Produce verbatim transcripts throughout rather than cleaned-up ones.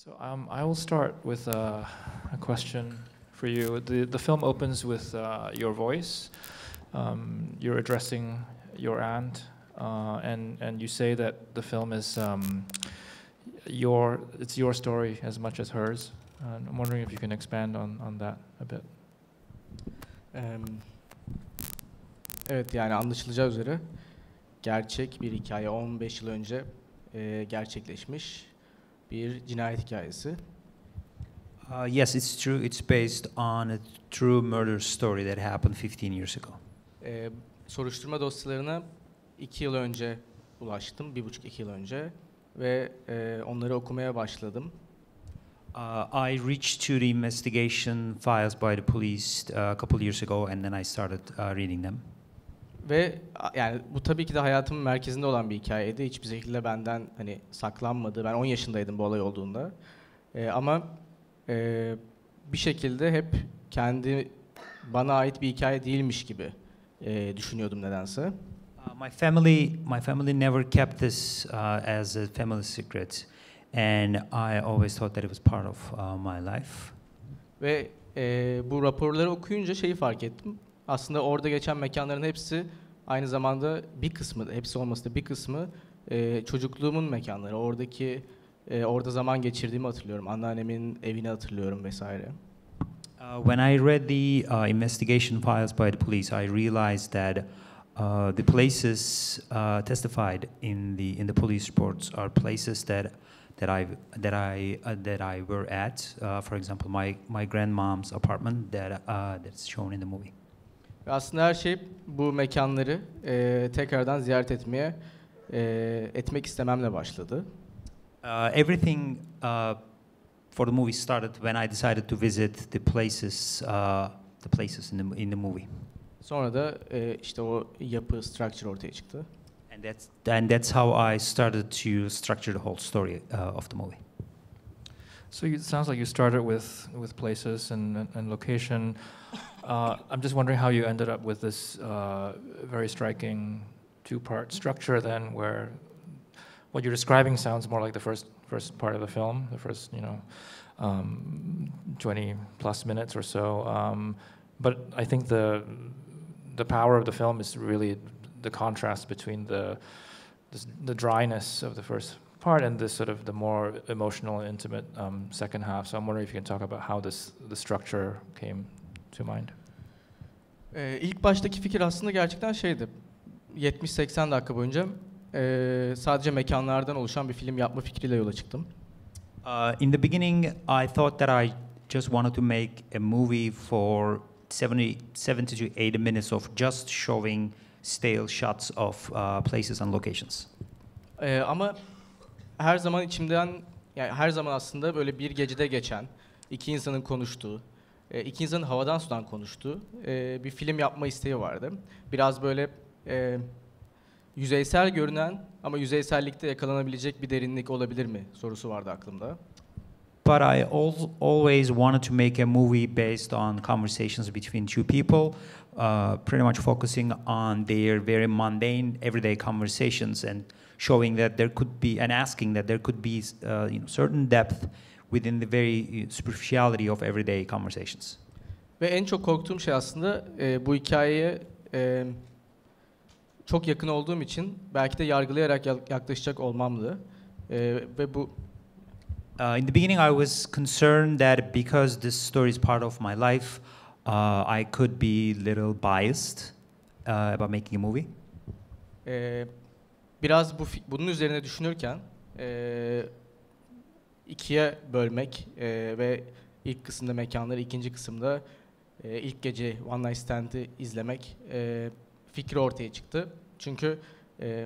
So um, I will start with uh, a question for you. The, the film opens with uh, your voice. Um, you're addressing your aunt, uh, and, and you say that the film is um, your, it's your story as much as hers. And I'm wondering if you can expand on, on that a bit. Um, evet, yani anlaşılacağı üzere gerçek bir hikaye, on beş yıl önce e, gerçekleşmiş bir cinayet hikayesi. Uh, yes, it's true. It's based on a true murder story that happened fifteen years ago. E, soruşturma dosyalarına iki yıl önce ulaştım, bir buçuk iki yıl önce ve e, onları okumaya başladım. Uh, I reached to the investigation files by the police uh, a couple years ago, and then I started uh, reading them. Ve yani bu tabii ki de hayatımın merkezinde olan bir hikayeydi. Hiçbir şekilde benden hani saklanmadı. Ben on yaşındaydım bu olay olduğunda. Ee, ama e, bir şekilde hep kendi bana ait bir hikaye değilmiş gibi e, düşünüyordum nedense. Uh, my family, my family never kept this uh, as a family secret, and I always thought that it was part of uh, my life. Ve e, bu raporları okuyunca şeyi fark ettim. Aslında orada geçen mekanların hepsi aynı zamanda bir kısmı, hepsi olmasa da bir kısmı e, çocukluğumun mekanları. Oradaki e, orada zaman geçirdiğimi hatırlıyorum. Anneannemin evini hatırlıyorum vesaire. Uh, when I read the uh, investigation files by the police, I realized that uh, the places uh, testified in the in the police reports are places that that I that I uh, that I were at. Uh, for example, my my grandmom's apartment that uh, that's shown in the movie. Ve aslında her şey bu mekanları e, tekrardan ziyaret etmeye e, etmek istememle başladı. Uh, everything uh, for the movie started when I decided to visit the places uh, the places in the in the movie. Sonra da e, işte o yapı, structure ortaya çıktı. And that's and that's how I started to structure the whole story uh, of the movie. So you, it sounds like you started with, with places and, and, and location. Uh, I'm just wondering how you ended up with this uh, very striking two-part structure then, where what you're describing sounds more like the first first part of the film, the first, you know, um, twenty plus minutes or so. Um, but I think the the power of the film is really the contrast between the the, the dryness of the first part and this sort of the more emotional and intimate um, second half. So I'm wondering if you can talk about how this the structure came to mind. Ee, ilk baştaki fikir aslında gerçekten şeydi. yetmiş seksen dakika boyunca e, sadece mekanlardan oluşan bir film yapma fikriyle yola çıktım. Uh, in the beginning, I thought that I just wanted to make a movie for seventy, seventy to eighty minutes of just showing stale shots of uh, places and locations. Ee, ama her zaman içimden, yani her zaman aslında böyle bir gecede geçen, iki insanın konuştuğu, e, iki insanın havadan sudan konuştuğu e, bir film yapma isteği vardı. Biraz böyle e, yüzeysel görünen ama yüzeysellikte yakalanabilecek bir derinlik olabilir mi sorusu vardı aklımda. But I al always wanted to make a movie based on conversations between two people, uh, pretty much focusing on their very mundane, everyday conversations and showing that there could be, and asking that there could be uh, you know, certain depth within the very superficiality of everyday conversations. Ve en çok korktuğum şey aslında e, bu hikayeye e, çok yakın olduğum için belki de yargılayarak yaklaşacak olmamdı. E, ve bu Uh, in the beginning, I was concerned that because this story is part of my life, uh, I could be a little biased uh, about making a movie. E, biraz bu bunun üzerine düşünürken e, ikiye bölmek e, ve ilk kısımda mekanları, ikinci kısımda e, ilk gece One Night Stand'i izlemek e, fikri ortaya çıktı. Çünkü e,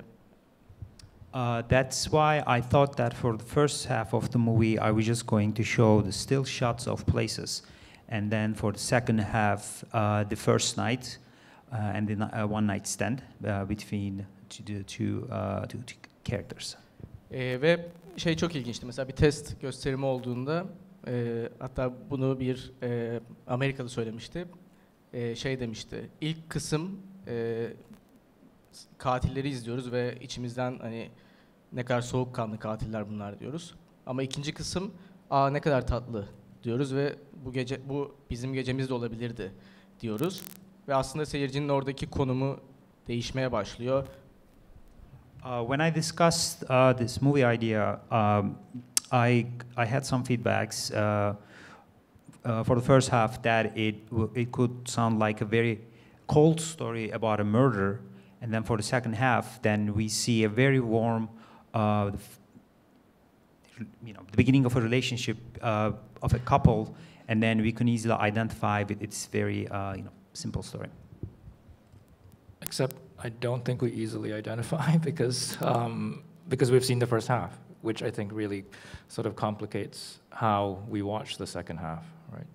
Uh, that's why I thought that for the first half of the movie, I was just going to show the still shots of places, and then for the second half, uh, the first night uh, and the uh, one night stand uh, between the two, uh, two, two characters. E, ve şey çok ilginçti. Mesela bir test gösterimi olduğunda, e, hatta bunu bir e, Amerikalı söylemişti. E, şey demişti. İlk kısım e, katilleri izliyoruz ve içimizden hani ne kadar soğukkanlı katiller bunlar diyoruz. Ama ikinci kısım aa ne kadar tatlı diyoruz ve bu gece bu bizim gecemiz de olabilirdi diyoruz. Ve aslında seyircinin oradaki konumu değişmeye başlıyor. Uh, when I discussed uh, this movie idea, um, I I had some feedbacks uh, uh, for the first half that it it could sound like a very cold story about a murder, and then for the second half, then we see a very warm, uh, you know, the beginning of a relationship uh, of a couple, and then we can easily identify with its very uh, you know simple story. Except I don't think we easily identify because um, because we've seen the first half, which I think really sort of complicates how we watch the second half, right?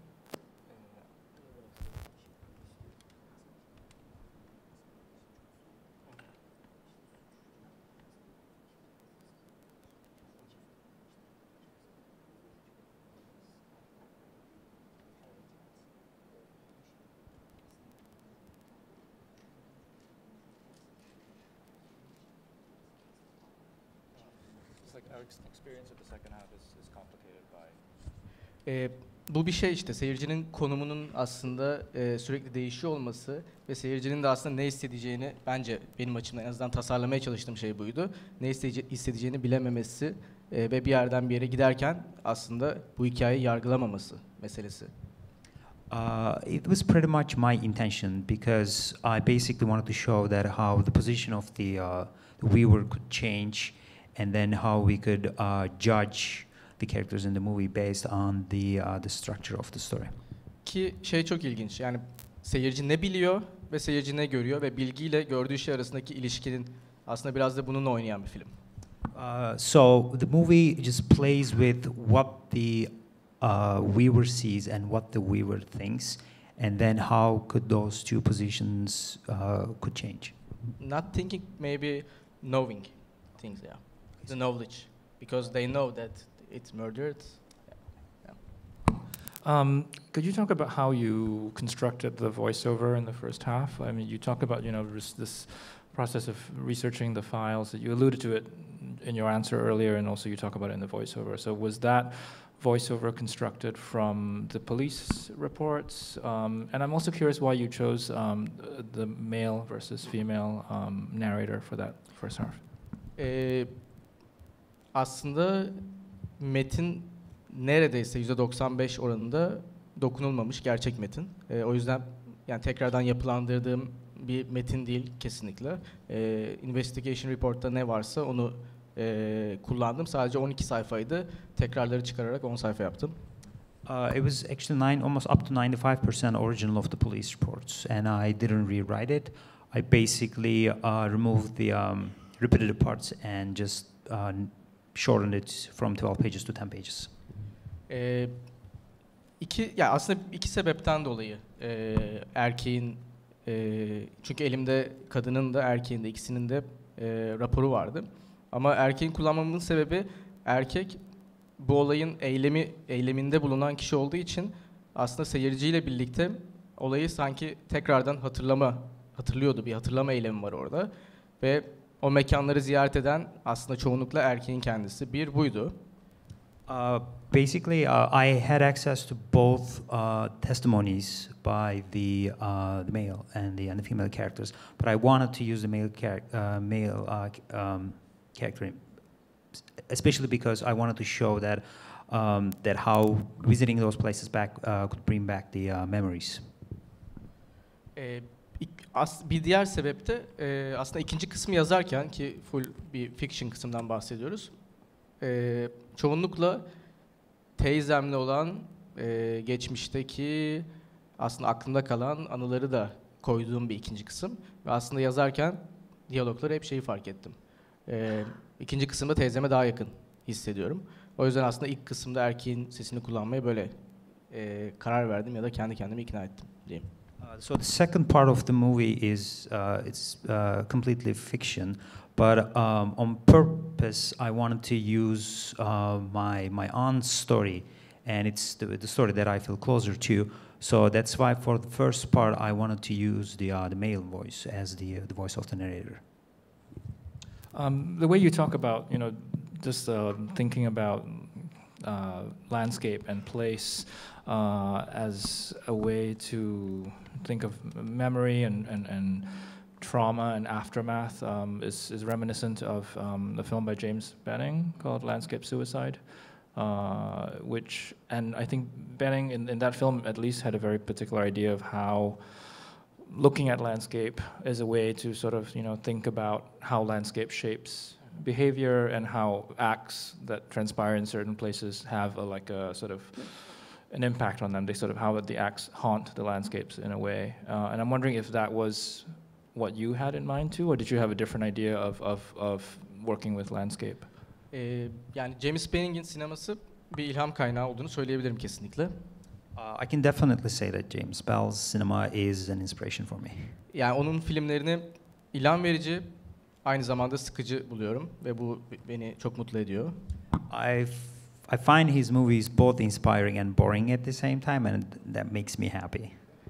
Ee, bu bir şey işte seyircinin konumunun aslında e, sürekli değişiyor olması ve seyircinin de aslında ne hissedeceğini bence benim açımdan en azından tasarlamaya çalıştığım şey buydu. Ne isteyece- hissedeceğini bilememesi e, ve bir yerden bir yere giderken aslında bu hikayeyi yargılamaması meselesi. Uh, it was pretty much my intention because I basically wanted to show that how the position of the, uh, the viewer could change, and then how we could uh, judge the characters in the movie based on the uh, the structure of the story. Ki şey çok ilginç yani seyirci ne biliyor ve seyirci ne görüyor ve bilgiyle gördüğü şey arasındaki ilişkinin aslında biraz da bununla oynayan bir film. Uh, so the movie just plays with what the uh, viewer sees and what the viewer thinks, and then how could those two positions uh, could change. Not thinking, maybe knowing things, yeah. The knowledge, because they know that it's murdered. Yeah. Um, could you talk about how you constructed the voiceover in the first half? I mean, you talk about, you know, this, this process of researching the files. You alluded to it in your answer earlier, and also you talk about it in the voiceover. So was that voiceover constructed from the police reports? Um, and I'm also curious why you chose um, the male versus female um, narrator for that first half. Ee, aslında metin neredeyse yüzde doksan beş oranında dokunulmamış gerçek metin. Ee, o yüzden yani tekrardan yapılandırdığım bir metin değil kesinlikle. Ee, investigation report'ta ne varsa onu e, kullandım. Sadece on iki sayfaydı. Tekrarları çıkararak on sayfa yaptım. Uh, it was actually nine, almost up to ninety-five percent original of the police reports, and I didn't rewrite it. I basically uh, removed the um, repetitive parts and just uh, shortened it from twelve pages to ten pages. Ee, iki, ya aslında iki sebepten dolayı e, erkeğin, e, çünkü elimde kadının da erkeğin de ikisinin de e, raporu vardı. Ama erkeğin kullanmamın sebebi erkek bu olayın eylemi eyleminde bulunan kişi olduğu için aslında seyirciyle birlikte olayı sanki tekrardan hatırlama hatırlıyordu. Bir hatırlama eylemi var orada ve o mekanları ziyaret eden aslında çoğunlukla erkeğin kendisi. Bir buydu. Uh, basically, uh, I had access to both uh, testimonies by the uh, the male and the and the female characters, but I wanted to use the male char- uh, male uh, um, character, especially because I wanted to show that um, that how visiting those places back uh, could bring back the uh, memories. Ee, As, bir diğer sebep de e, aslında ikinci kısmı yazarken ki full bir fiction kısımdan bahsediyoruz. E, çoğunlukla teyzemle olan e, geçmişteki aslında aklımda kalan anıları da koyduğum bir ikinci kısım. Ve aslında yazarken diyalogları hep şeyi fark ettim. E, ikinci kısımda teyzeme daha yakın hissediyorum. O yüzden aslında ilk kısımda erkeğin sesini kullanmaya böyle e, karar verdim ya da kendi kendimi ikna ettim diyeyim. Uh, so the second part of the movie is uh, it's uh, completely fiction, but um, on purpose I wanted to use uh, my my own story, and it's the, the story that I feel closer to. So that's why for the first part I wanted to use the uh, the male voice as the uh, the voice of the narrator. Um, the way you talk about, you know, just uh, thinking about uh, landscape and place uh, as a way to think of memory and, and, and trauma and aftermath um, is, is reminiscent of um, the film by James Benning called Landscape Suicide, uh, which, and I think Benning in, in that film at least had a very particular idea of how looking at landscape is a way to sort of, you know, think about how landscape shapes behavior and how acts that transpire in certain places have a, like a sort of an impact on them. They sort of, how the acts haunt the landscapes in a way. Uh, and I'm wondering if that was what you had in mind too, or did you have a different idea of, of, of working with landscape? Ee, yani James Benning'in sineması bir ilham kaynağı olduğunu söyleyebilirim kesinlikle. Uh, I can definitely say that James Bell's cinema is an inspiration for me. Yani onun filmlerini ilham verici, aynı zamanda sıkıcı buluyorum ve bu beni çok mutlu ediyor. I I find his movies both inspiring and boring at the same time, and that makes me happy.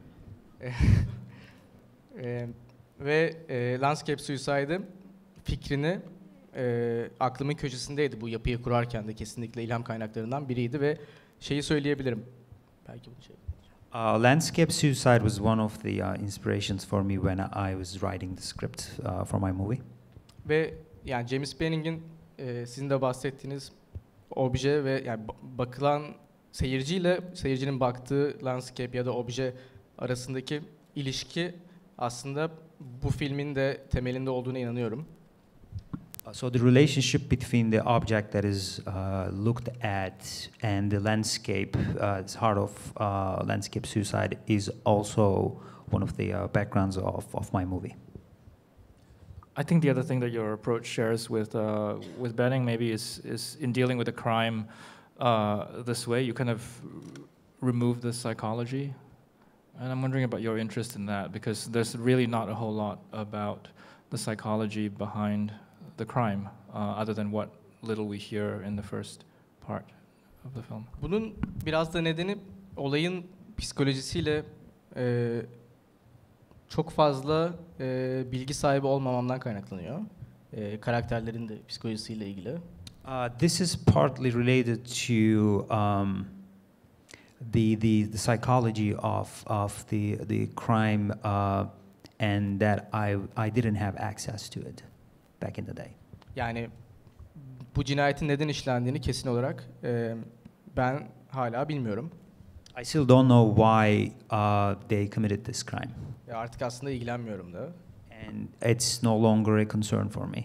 Ee, ve e, Landscape Suicide'ı fikrini e, aklımın köşesindeydi bu yapıyı kurarken de, kesinlikle ilham kaynaklarından biriydi ve şeyi söyleyebilirim. Belki bunu şey. Uh, Landscape Suicide was one of the uh, inspirations for me when I was writing the script uh, for my movie. Ve yani James Benning'in e, sizin de bahsettiğiniz obje ve yani bakılan seyirciyle seyircinin baktığı landscape ya da obje arasındaki ilişki aslında bu filmin de temelinde olduğuna inanıyorum. Uh, so the relationship between the object that is uh, looked at and the landscape, uh, as heart of uh, Landscape Suicide, is also one of the uh, backgrounds of, of my movie. I think the other thing that your approach shares with uh, with Benning maybe is is in dealing with a crime uh, this way. You kind of remove the psychology, and I'm wondering about your interest in that, because there's really not a whole lot about the psychology behind the crime, uh, other than what little we hear in the first part of the film. Bunun biraz da nedeni olayın psikolojisiyle e, çok fazla e, bilgi sahibi olmamamdan kaynaklanıyor. E, karakterlerin de psikolojisiyle ilgili. Uh, this is partly related to um, the, the the psychology of of the the crime, uh, and that I I didn't have access to it back in the day. Yani bu cinayetin neden işlendiğini kesin olarak e, ben hala bilmiyorum. I still don't know why uh, they committed this crime. Ve artık aslında ilgilenmiyorum da. And it's no longer a concern for me.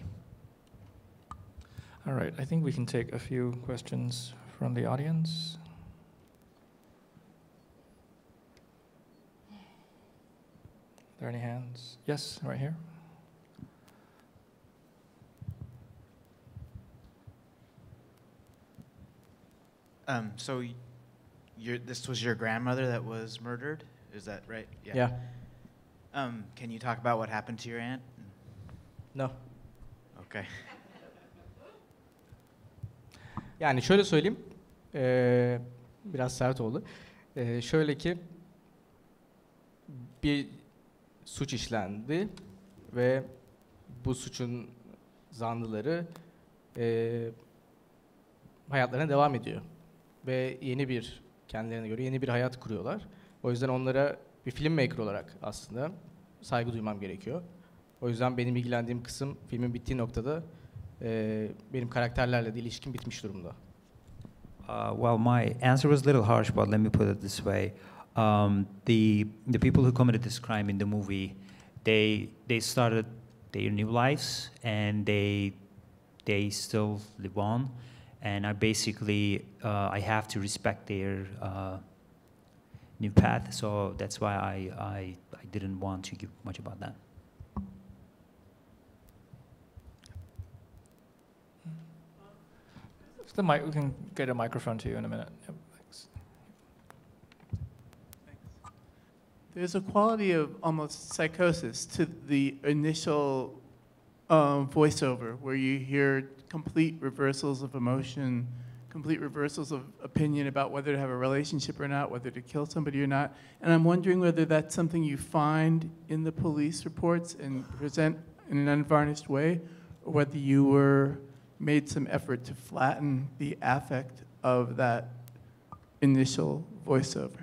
All right, I think we can take a few questions from the audience. Are there any hands? Yes, right here. Um, so, y- your this was your grandmother that was murdered? Is that right? Yeah. Um, can you talk about what happened to your aunt? No. Okay. Yani şöyle söyleyeyim, ee, biraz sert oldu. Ee, şöyle ki, bir suç işlendi ve bu suçun zanlıları ee, hayatlarına devam ediyor. Ve yeni bir, kendilerine göre yeni bir hayat kuruyorlar. O yüzden onlara bir filmmaker olarak aslında saygı duymam gerekiyor. O yüzden benim ilgilendiğim kısım, filmin bittiği noktada e, benim karakterlerle de ilişkim bitmiş durumda. Uh, well, my answer was a little harsh, but let me put it this way: um, the the people who committed this crime in the movie, they they started their new lives, and they they still live on, and I basically uh, I have to respect their uh, new path. So that's why I, I I didn't want to give much about that. The mic, we can get a microphone to you in a minute. Yep, thanks. There's a quality of almost psychosis to the initial um, voiceover, where you hear complete reversals of emotion, complete reversals of opinion about whether to have a relationship or not, whether to kill somebody or not. And I'm wondering whether that's something you find in the police reports and present in an unvarnished way, or whether you were made some effort to flatten the affect of that initial voiceover.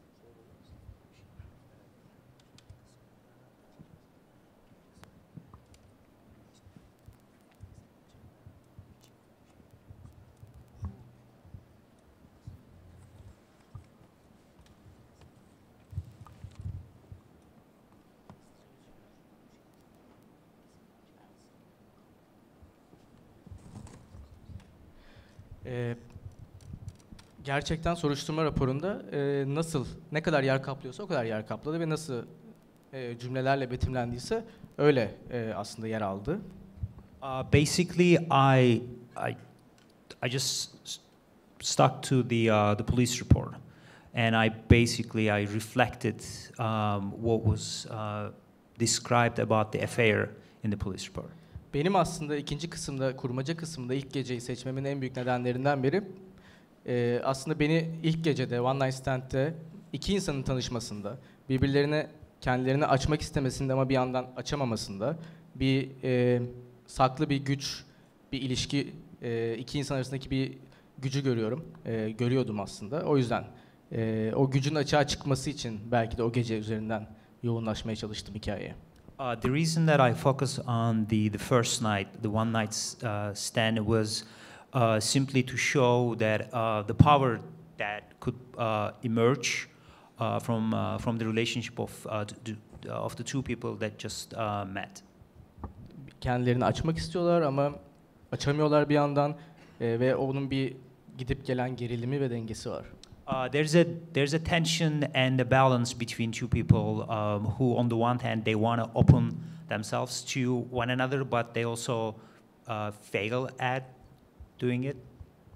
Ee, gerçekten soruşturma raporunda e, nasıl, ne kadar yer kaplıyorsa o kadar yer kapladı ve nasıl e, cümlelerle betimlendiyse öyle e, aslında yer aldı. Uh, basically, I, I, I just s- stuck to the uh, the police report, and I basically I reflected um, what was uh, described about the affair in the police report. Benim aslında ikinci kısımda, kurmaca kısmında ilk geceyi seçmemin en büyük nedenlerinden biri e, aslında beni ilk gecede, One Night Stand'de iki insanın tanışmasında, birbirlerine kendilerini açmak istemesinde ama bir yandan açamamasında, bir e, saklı bir güç, bir ilişki, e, iki insan arasındaki bir gücü görüyorum, e, görüyordum aslında. O yüzden e, o gücün açığa çıkması için belki de o gece üzerinden yoğunlaşmaya çalıştım hikayeye. Uh, the reason that I focus on the, the first night, the one night uh, stand, was uh, simply to show that uh, the power that could uh, emerge uh, from uh, from the relationship of uh, the, of the two people that just uh, met. Kendilerini açmak istiyorlar ama açamıyorlar bir yandan e, ve onun bir gidip gelen gerilimi ve dengesi var. Uh, there's a there's a tension and a balance between two people um, who, on the one hand, they want to open themselves to one another, but they also uh, fail at doing it.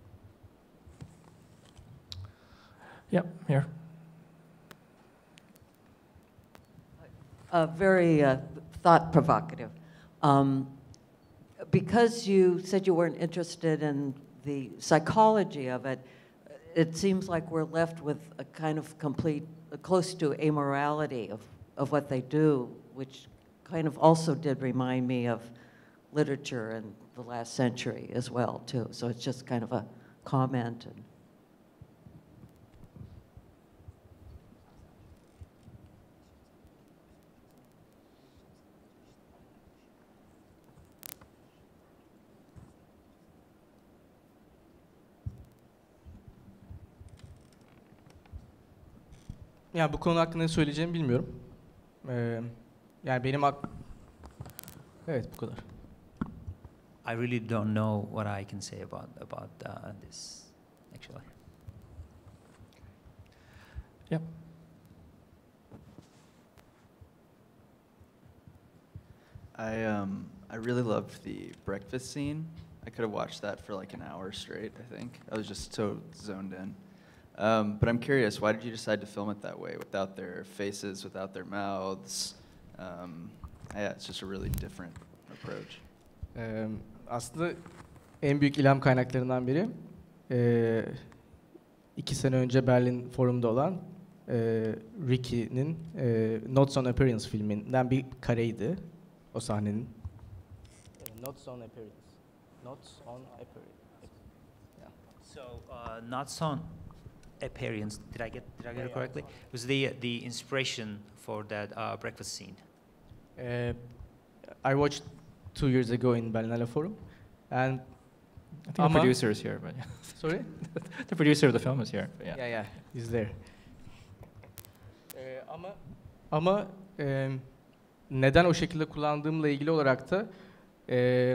Yep, here. Uh, very uh, thought provocative. Um, because you said you weren't interested in the psychology of it, it seems like we're left with a kind of complete, uh, close to amorality of, of what they do, which kind of also did remind me of literature in the last century as well, too. So it's just kind of a comment. And Yani bu konu hakkında ne söyleyeceğimi bilmiyorum. Ee, yani benim ak... Evet, bu kadar. I really don't know what I can say about about uh, this, actually. Yep. I um I really loved the breakfast scene. I could have watched that for like an hour straight, I think. I was just so zoned in. Um, but I'm curious, why did you decide to film it that way, without their faces, without their mouths? Um, yeah, it's just a really different approach. Ee, aslında en büyük ilham kaynaklarından biri ee, iki sene önce Berlin Forum'da olan e, Ricky'nin e, Notes on Appearance filminden bir kareydi o sahnenin. Notes on Appearance. Notes on Appearance. Yeah. So, uh, not on appearance. Did I get did I get it correctly? It was the the inspiration for that uh, breakfast scene. Uh, I watched two years ago in Berlinale Forum, and I think Ama- the producer is here, but yeah. sorry, The producer of the film is here. But yeah. yeah, yeah, he's there. Ee, ama ama e, neden o şekilde kullandığımla ilgili olarak da e,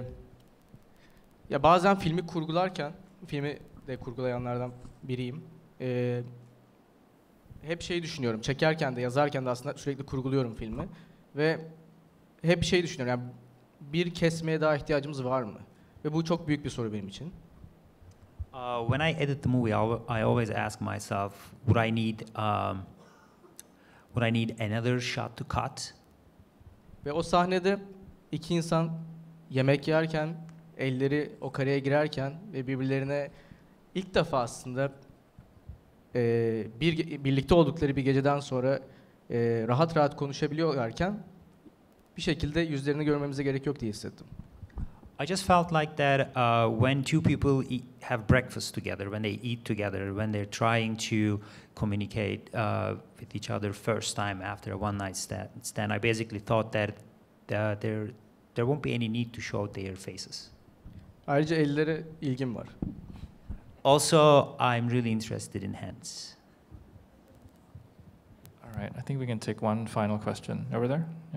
ya bazen filmi kurgularken, filmi de kurgulayanlardan biriyim. E, hep şey düşünüyorum, çekerken de yazarken de aslında sürekli kurguluyorum filmi ve hep şey düşünüyorum, yani bir kesmeye daha ihtiyacımız var mı? Ve bu çok büyük bir soru benim için. Uh, when I edit the movie, I, al- I always ask myself, would I need um, would I need another shot to cut? Ve o sahnede iki insan yemek yerken, elleri o kareye girerken ve birbirlerine ilk defa aslında e, bir ge- birlikte oldukları bir geceden sonra e, rahat rahat konuşabiliyorlarken bir şekilde yüzlerini görmemize gerek yok diye hissettim. I just felt like that uh, when two people eat, have breakfast together, when they eat together, when they're trying to communicate uh, with each other first time after a one night stand, stand I basically thought that uh, there there won't be any need to show their faces. Ayrıca ellere ilgim var. Also, I'm really interested in hands. All right, I think we can take one final question. Over there? Yep.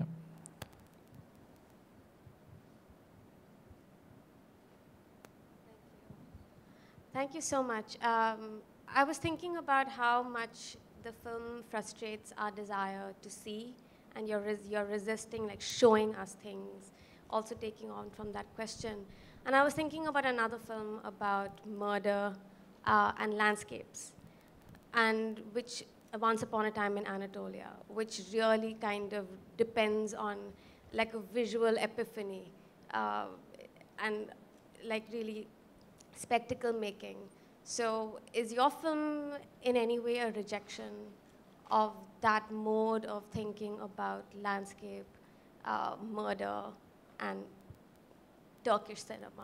Thank you so much. Um, I was thinking about how much the film frustrates our desire to see, and you're, res you're resisting like showing us things, also taking on from that question. And I was thinking about another film about murder uh, and landscapes, and which, Once Upon a Time in Anatolia, which really kind of depends on like a visual epiphany uh, and like really spectacle making. So is your film in any way a rejection of that mode of thinking about landscape, uh, murder, and Turkish cinema?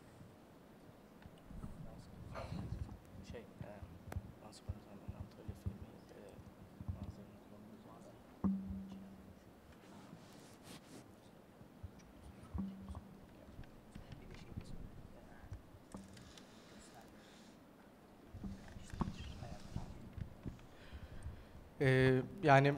Şey, e, Once Upon a Time in Anatolia filmi e, manzaranın kullanıldığı Ee, yani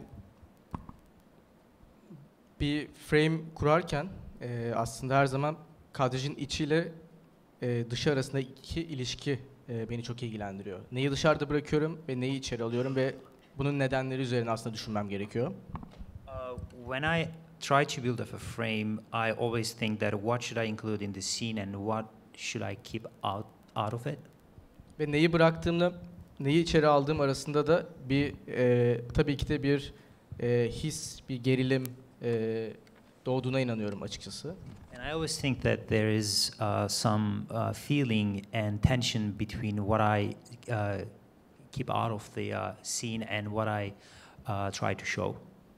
bir frame kurarken e, aslında her zaman kadrajın içiyle e, dışı arasındaki ilişki e, beni çok ilgilendiriyor. Neyi dışarıda bırakıyorum ve neyi içeri alıyorum ve bunun nedenleri üzerine aslında düşünmem gerekiyor. Uh, when I try to build up a frame, I always think that what should I include in the scene and what should I keep out out of it. Ve neyi bıraktığımla neyi içeri aldığım arasında da bir e, tabii ki de bir e, his, bir gerilim e, doğduğuna inanıyorum açıkçası. And I always think that there is uh, some uh, feeling and tension between what I uh, keep out of the uh, scene and what I uh, try to show.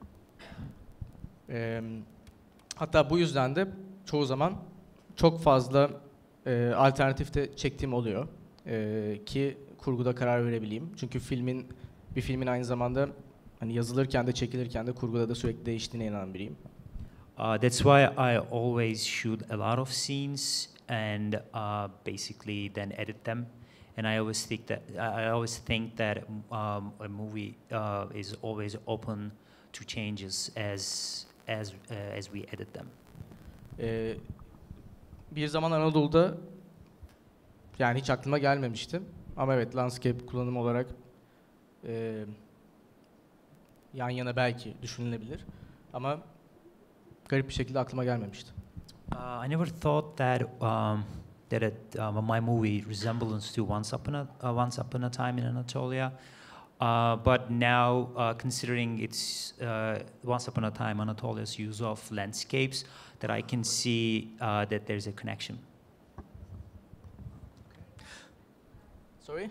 E, hatta bu yüzden de çoğu zaman çok fazla e, alternatif de çektiğim oluyor e, ki kurguda karar verebileyim. Çünkü filmin bir filmin aynı zamanda hani yazılırken de çekilirken de kurguda da sürekli değiştiğine inanan biriyim. Uh, that's why I always shoot a lot of scenes and uh, basically then edit them. And I always think that I always think that um, a movie uh, is always open to changes as as uh, as we edit them. Ee, bir zaman Anadolu'da yani hiç aklıma gelmemişti. Ama evet, landscape kullanımı olarak e, yan yana belki düşünülebilir. Ama garip bir şekilde aklıma gelmemişti. Uh, I never thought that um, that it, um, my movie resemblance to Once Upon a uh, Once Upon a Time in Anatolia, uh, but now uh, considering its uh, Once Upon a Time Anatolia's use of landscapes, that I can see uh, that there's a connection. Sorry?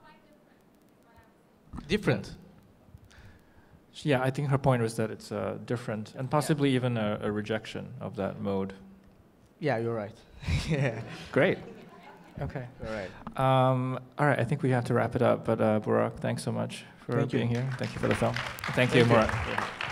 Different. Yeah, I think her point was that it's uh, different and possibly yeah. even a, a rejection of that mode. Yeah, you're right. Yeah. Great. Okay. All right. Um, all right, I think we have to wrap it up. But uh, Burak, thanks so much for Thank being you. here. Thank you for the film. Thank, Thank you, you, Burak. Yeah.